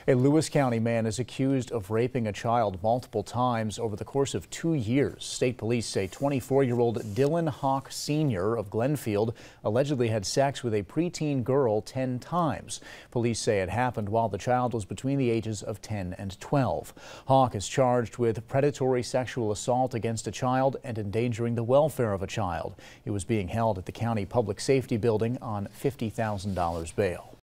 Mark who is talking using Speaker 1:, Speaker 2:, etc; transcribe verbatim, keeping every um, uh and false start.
Speaker 1: A Lewis County man is accused of raping a child multiple times over the course of two years. State police say twenty-four-year-old Dylan Hawk Senior of Glenfield allegedly had sex with a preteen girl ten times. Police say it happened while the child was between the ages of ten and twelve. Hawk is charged with predatory sexual assault against a child and endangering the welfare of a child. He was being held at the county public safety building on fifty thousand dollars bail.